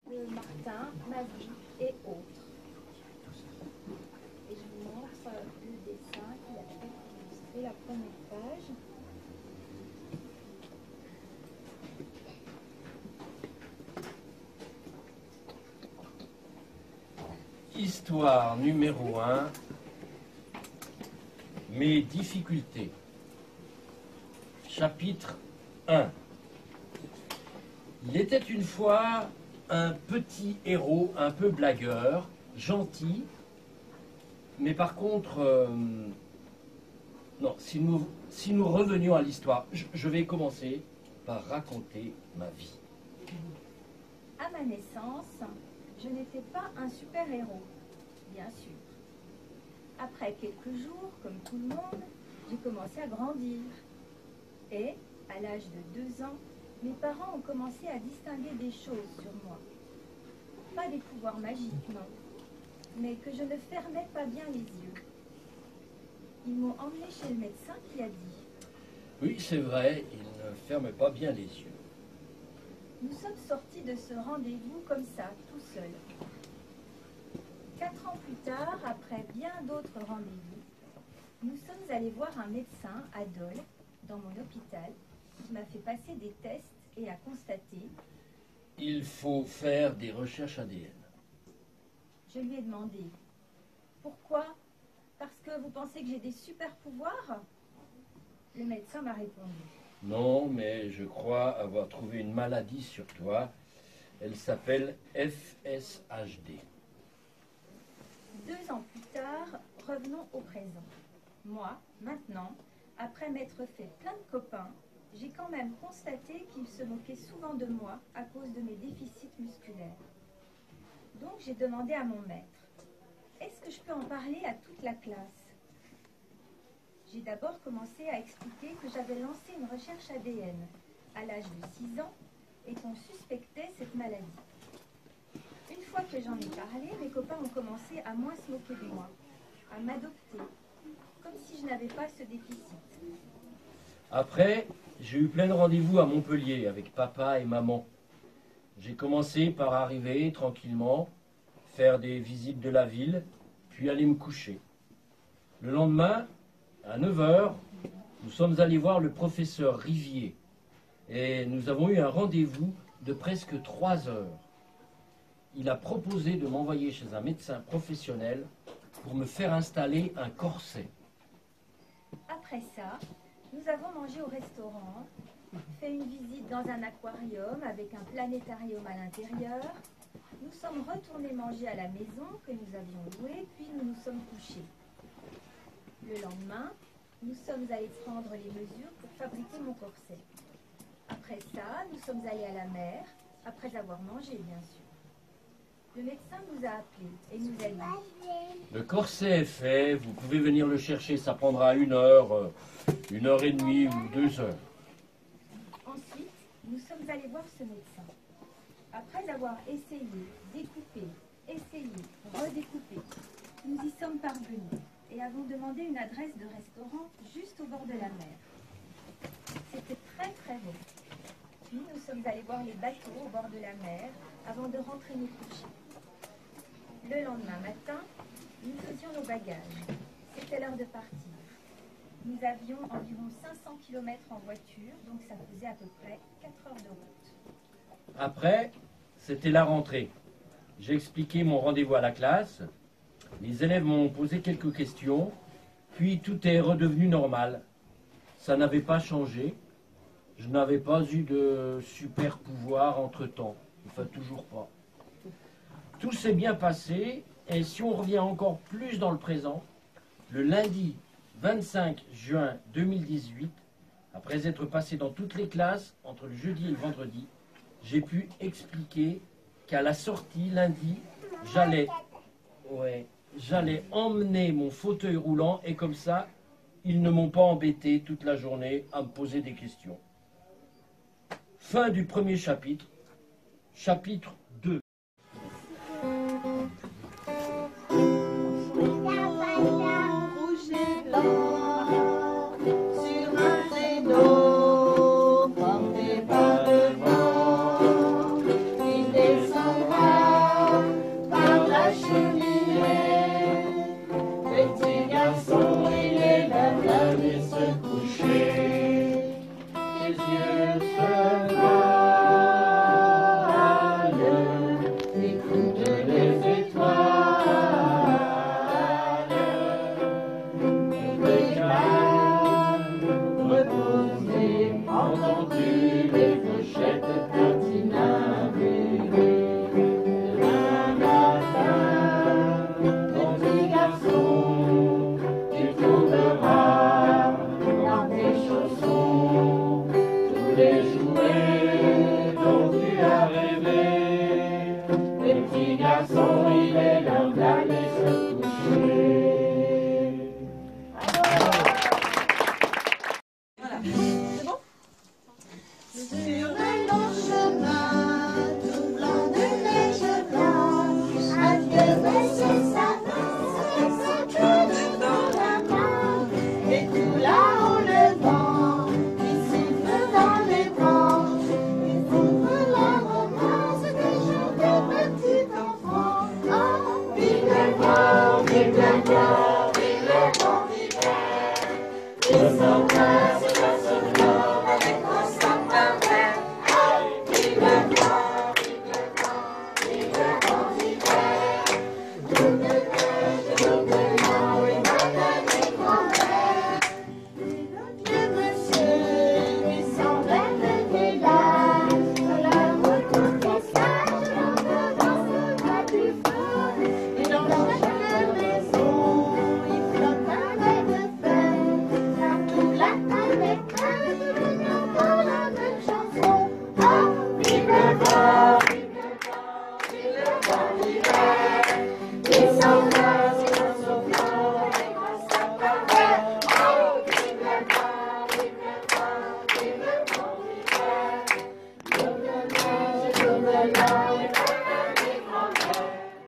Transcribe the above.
Martin, ma vie et autres. Et je vous montre le dessin qu'il a fait pour illustrer la première page. Histoire numéro 1, mes difficultés. Chapitre 1. Il était une fois un petit héros un peu blagueur, gentil, mais par contre, non, si nous revenions à l'histoire, je vais commencer par raconter ma vie. À ma naissance, je n'étais pas un super-héros, bien sûr. Après quelques jours, comme tout le monde, j'ai commencé à grandir. Et, à l'âge de 2 ans, mes parents ont commencé à distinguer des choses sur moi. Pas des pouvoirs magiques, non, mais que je ne fermais pas bien les yeux. Ils m'ont emmené chez le médecin qui a dit: Oui, c'est vrai, il ne ferme pas bien les yeux. nous sommes sortis de ce rendez-vous comme ça, tout seuls. 4 ans plus tard, après bien d'autres rendez-vous, nous sommes allés voir un médecin à Dole, dans mon hôpital, qui m'a fait passer des tests et a constaté. Il faut faire des recherches ADN. Je lui ai demandé: pourquoi? Parce que vous pensez que j'ai des super pouvoirs? Le médecin m'a répondu: Non, mais je crois avoir trouvé une maladie sur toi. Elle s'appelle FSHD. 2 ans plus tard, revenons au présent. Moi, maintenant, après m'être fait plein de copains, j'ai quand même constaté qu'ils se moquaient souvent de moi à cause de mes déficits musculaires. Donc j'ai demandé à mon maître: est-ce que je peux en parler à toute la classe? J'ai d'abord commencé à expliquer que j'avais lancé une recherche ADN à l'âge de 6 ans et qu'on suspectait cette maladie. Une fois que j'en ai parlé, mes copains ont commencé à moins se moquer de moi, à m'adopter, comme si je n'avais pas ce déficit. Après, j'ai eu plein de rendez-vous à Montpellier avec papa et maman. J'ai commencé par arriver tranquillement, faire des visites de la ville, puis aller me coucher. Le lendemain, à 9 h, nous sommes allés voir le professeur Rivier et nous avons eu un rendez-vous de presque 3 heures. Il a proposé de m'envoyer chez un médecin professionnel pour me faire installer un corset. Après ça, nous avons mangé au restaurant, fait une visite dans un aquarium avec un planétarium à l'intérieur. Nous sommes retournés manger à la maison que nous avions louée, puis nous nous sommes couchés. Le lendemain, nous sommes allés prendre les mesures pour fabriquer mon corset. Après ça, nous sommes allés à la mer, après avoir mangé, bien sûr. Le médecin nous a appelés et nous a dit: Le corset est fait, vous pouvez venir le chercher, ça prendra 1 heure, 1h30 ou 2 heures. Ensuite, nous sommes allés voir ce médecin. Après avoir essayé, découpé, essayé, redécoupé, nous y sommes parvenus et avons demandé une adresse de restaurant juste au bord de la mer. C'était très très beau. Puis nous sommes allés voir les bateaux au bord de la mer avant de rentrer nous coucher. Le lendemain matin, nous faisions nos bagages. C'était l'heure de partir. Nous avions environ 500 km en voiture, donc ça faisait à peu près 4 heures de route. Après, c'était la rentrée. J'ai expliqué mon rendez-vous à la classe. Les élèves m'ont posé quelques questions, puis tout est redevenu normal. Ça n'avait pas changé. Je n'avais pas eu de super pouvoir entre-temps. Enfin, toujours pas. Tout s'est bien passé, et si on revient encore plus dans le présent, le lundi 25 juin 2018, après être passé dans toutes les classes, entre le jeudi et le vendredi, j'ai pu expliquer qu'à la sortie, lundi, j'allais emmener mon fauteuil roulant, et comme ça, ils ne m'ont pas embêté toute la journée à me poser des questions. Fin du premier chapitre, chapitre